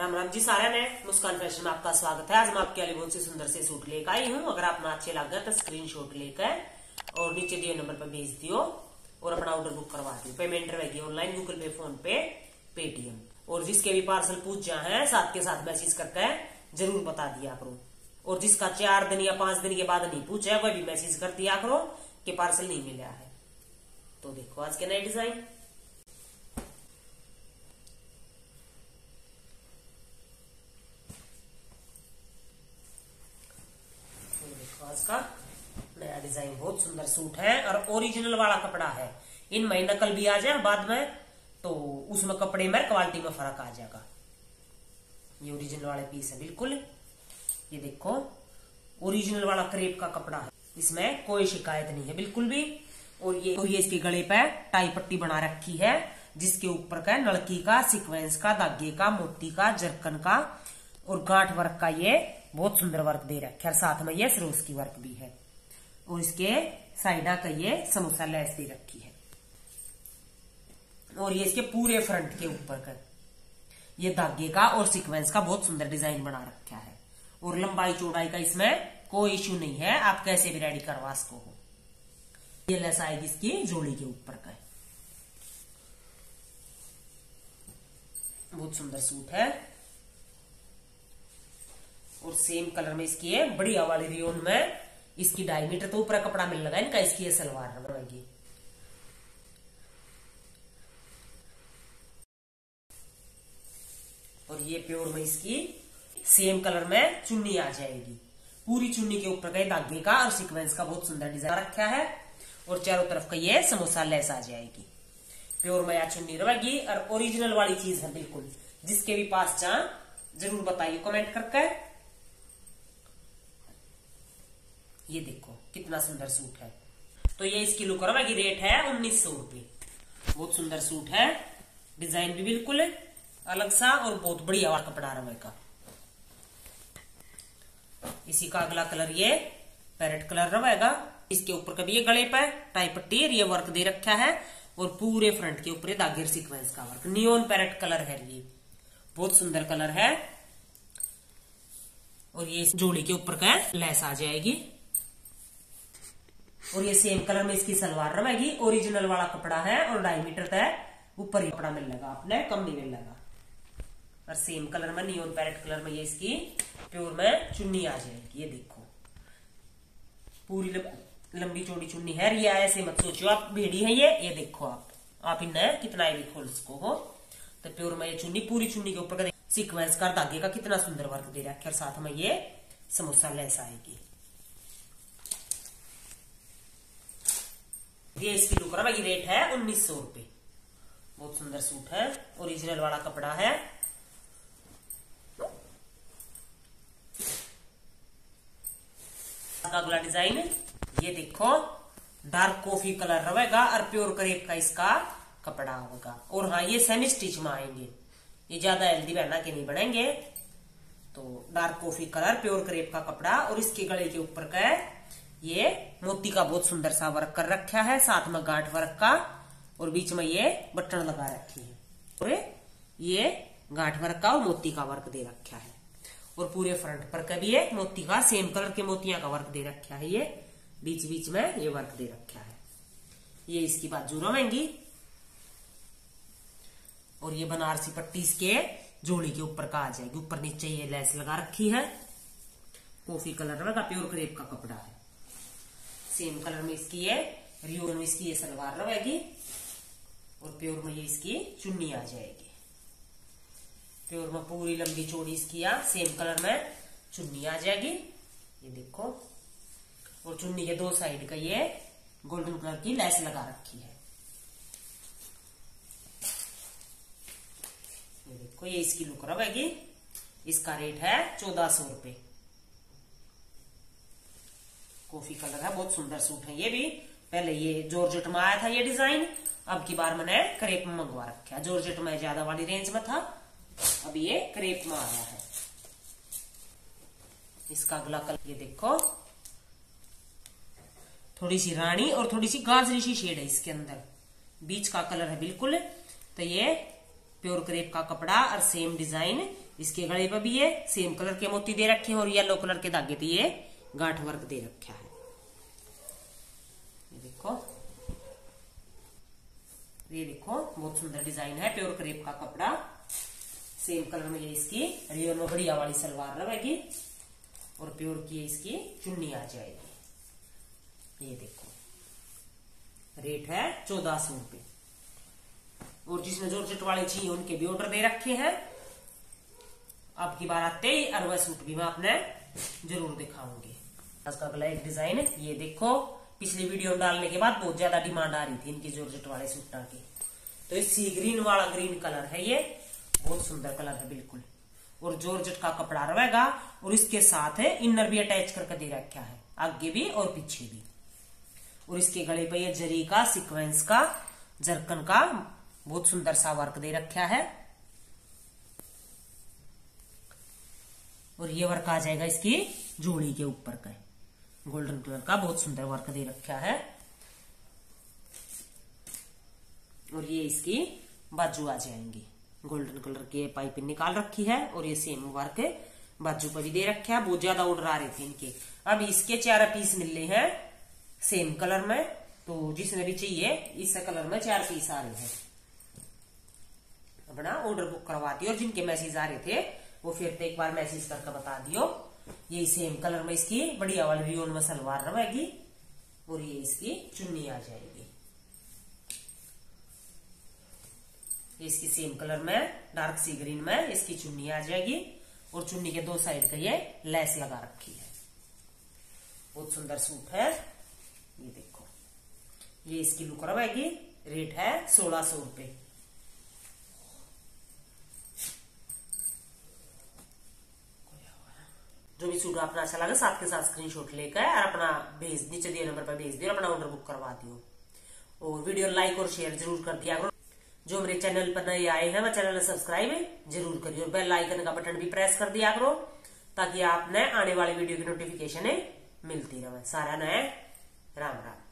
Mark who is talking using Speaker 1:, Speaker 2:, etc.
Speaker 1: राम राम जी सारे ने मुस्कान फैशन में आपका स्वागत है। आज मैं आपके लिए बहुत से सुंदर से सूट लेकर आई हूँ। अगर आप अच्छे लग गए तो स्क्रीनशॉट लेकर और नीचे दिए नंबर पर भेज दियो और अपना ऑर्डर बुक करवा दियो। पेमेंट रहेगी online, Google pay, phone pay, Paytm. और जिसके भी पार्सल पूछ जा है साथ के साथ मैसेज करके जरूर बता दिया करो। और जिसका 4 दिन या 5 दिन के बाद नहीं पूछा कोई भी मैसेज कर दिया करो कि पार्सल नहीं मिला है। तो देखो आज के नए डिजाइन। आज का नया डिजाइन बहुत सुंदर सूट है और ओरिजिनल वाला कपड़ा है। इनमें नकल भी आ जाए बाद में तो उसमें कपड़े में क्वालिटी में फर्क आ जाएगा। ये ओरिजिनल वाले पीस है बिल्कुल। ये देखो ओरिजिनल वाला क्रेप का कपड़ा है, इसमें कोई शिकायत नहीं है बिल्कुल भी। और ये इसके गले पे टाई पट्टी बना रखी है जिसके ऊपर का नलकी का, सीक्वेंस का, धागे का, मोती का, जरकन का और गांठ वर्क का ये बहुत सुंदर वर्क दे रखा है। साथ में ये सरोस की वर्क भी है और इसके साइडा का ये समोसा लेस दे रखी है। और ये इसके पूरे फ्रंट के ऊपर का ये धागे का और सीक्वेंस का बहुत सुंदर डिजाइन बना रखा है। और लंबाई चौड़ाई का इसमें कोई इश्यू नहीं है, आप कैसे भी रेडी करवा सको हो। ये लेस आएगी इसकी जोड़ी के ऊपर का। बहुत सुंदर सूट है और सेम कलर में इसकी है बढ़िया वाली रियोन में। इसकी 2.5 मीटर तो ऊपर कपड़ा मिल लगा इनका। इसकी ये सलवार रहेगी। और ये प्योर में इसकी सेम कलर में चुन्नी आ जाएगी। पूरी चुन्नी के ऊपर का धागे का और सीक्वेंस का बहुत सुंदर डिजाइन रखा है और चारों तरफ का ये समोसा लेस आ जाएगी। प्योर में या चुन्नी रहेगी और ओरिजिनल वाली चीज है बिल्कुल। जिसके भी पास चाह जरूर बताइए कमेंट करके। ये देखो कितना सुंदर सूट है। तो ये इसकी लुक रहेगी। रेट है 1900 रुपये। बहुत सुंदर सूट है, डिजाइन भी बिल्कुल अलग सा और बहुत बढ़िया वाला कपड़ा रहेगा। इसी का अगला कलर ये पैरेट कलर रहेगा। इसके ऊपर कभी ये गले पर टाई पट्टी ये वर्क दे रखा है और पूरे फ्रंट के ऊपर धागे सीक्वेंस का वर्क। नियोन पैरेट कलर है, ये बहुत सुंदर कलर है। और ये जोड़ी के ऊपर का लेस आ जाएगी और ये सेम कलर में इसकी सलवार रहेगी। ओरिजिनल वाला कपड़ा है और 2.5 मीटर तक ऊपर ही कपड़ा मिलेगा, आपने कम नहीं मिलेगा। और सेम कलर में नियोन पैरेट कलर में ये इसकी प्योर में चुन्नी आ जाएगी। ये देखो पूरी लंबी चौड़ी चुन्नी है। ये ऐसे मत सोचो आप भेड़ी है ये देखो आप इन्हें कितना भी खोल सको हो। तो प्योर में ये चुन्नी, पूरी चुन्नी के ऊपर सीक्वेंस का धागे का कितना सुंदर वर्क दे रखा है। साथ में ये समोसा लेस आएगी। ये इसकी लुक रहेगी। रेट है 1900 रुपये। बहुत सुंदर सूट है, ओरिजिनल वाला कपड़ा है। अगला डिजाइन ये देखो डार्क कॉफी कलर रहेगा और प्योर क्रेप का इसका कपड़ा होगा। और हाँ ये सेमी स्टिच में आएंगे, ये ज्यादा हेल्दी बहना के नहीं बनेंगे। तो dark coffee colour pure crepe का कपड़ा और इसके गले के ऊपर का ये मोती का बहुत सुंदर सा वर्क कर रखा है। साथ में गांठ वर्क का और बीच में ये बटन लगा रखी है और ये गांठ वर्क का और मोती का वर्क दे रखा है। और पूरे फ्रंट पर कभी ये मोती का सेम कलर के मोतिया का वर्क दे रखा है। ये बीच बीच में ये वर्क दे रखा है। ये इसकी बाजू रहेंगी और ये बनारसी पट्टी इसके जोड़ी के ऊपर का आ जाएगी। ऊपर नीचे ये लेस लगा रखी है। कॉफी कलर रहेगा, प्योर क्रेप का कपड़ा है। सेम कलर में इसकी ये रियोन में इसकी ये सलवार रहेगी और प्योर में ये इसकी चुन्नी आ जाएगी। प्योर में पूरी लंबी चौड़ी इसकी सेम कलर में चुन्नी आ जाएगी। ये देखो और चुन्नी के 2 साइड का ये गोल्डन कलर की लेस लगा रखी है। ये देखो ये इसकी लुक रहेगी। इसका रेट है 1400 रुपये। कॉफी कलर है, बहुत सुंदर सूट है। ये भी पहले ये जॉर्जेट में आया था ये डिजाइन, अब की बार मैंने क्रेप में मंगवा रखा है। जॉर्जेट में ज्यादा वाली रेंज में था, अब ये क्रेप में आया है। इसका अगला कलर ये देखो थोड़ी सी रानी और थोड़ी सी गाजरी सी शेड है इसके अंदर। बीच का कलर है बिल्कुल। तो ये प्योर क्रेप का कपड़ा और सेम डिजाइन इसके गले पर भी है। सेम कलर के मोती दे रखे हैं और येलो कलर के धागे दिए गांठ वर्क दे रखा है। ये देखो बहुत सुंदर डिजाइन है। प्योर क्रेप का कपड़ा सेम कलर में ये इसकी रियल में बढ़िया वाली सलवार रहेगी और प्योर की इसकी चुन्नी आ जाएगी। ये देखो रेट है 1400 रुपए। और जिसमें जॉर्जेट वाले चाहिए उनके भी ऑर्डर दे रखे हैं। अब की बार आते ही अरवा सूट भी मैं आपने जरूर दिखाऊंगी। आज का अगला एक डिजाइन ये देखो, पिछली वीडियो डालने के बाद बहुत ज्यादा डिमांड आ रही थी इनकी जॉर्जेट वाले सूटा की। तो ये सी ग्रीन वाला ग्रीन कलर है, ये बहुत सुंदर कलर है बिल्कुल। और जॉर्जेट का कपड़ा रहेगा और इसके साथ है इनर भी अटैच करके दे रखा है, आगे भी और पीछे भी। और इसके गले पे ये जरी का सीक्वेंस का जरकन का बहुत सुंदर सा वर्क दे रखा है। और ये वर्क आ जाएगा इसकी जोड़ी के ऊपर का, गोल्डन कलर का बहुत सुंदर वर्क दे रखा है। और ये इसकी बाजू आ जाएंगी, गोल्डन कलर की पाइपिंग निकाल रखी है और ये सेम वर्क बाजू पर भी दे रखा है। बहुत ज्यादा ऑर्डर आ रहे थे इनके। अब इसके 4 पीस मिल रहे हैं सेम कलर में, तो जिसने भी चाहिए इस कलर में 4 पीस आ रहे हैं। अपना ऑर्डर बुक करवा दियो और जिनके मैसेज आ रहे थे वो फिर एक बार मैसेज करके बता दियो। ये सेम कलर में इसकी बढ़िया वाली रियोन में सलवार रहेगी और ये इसकी चुन्नी आ जाएगी। इसकी सेम कलर में डार्क सी ग्रीन में इसकी चुन्नी आ जाएगी और चुन्नी के 2 साइड पे ये लेस लगा रखी है। बहुत सुंदर सूट है। ये देखो ये इसकी लुक रहेगी। रेट है 1600 रुपए। जो भी सूट अपना अच्छा लगे साथ के साथ स्क्रीनशॉट लेकर और अपना भेज नीचे दिए नंबर पर भेज दियो, अपना ऑर्डर बुक करवा दियो। और वीडियो लाइक और शेयर जरूर कर दिया करो। जो मेरे चैनल पर नए आए हैं वह चैनल सब्सक्राइब जरूर करिए और बेल आइकन का बटन भी प्रेस कर दिया करो ताकि आपने आने वाली वीडियो की नोटिफिकेशन मिलती रहे। सारा नए राम राम।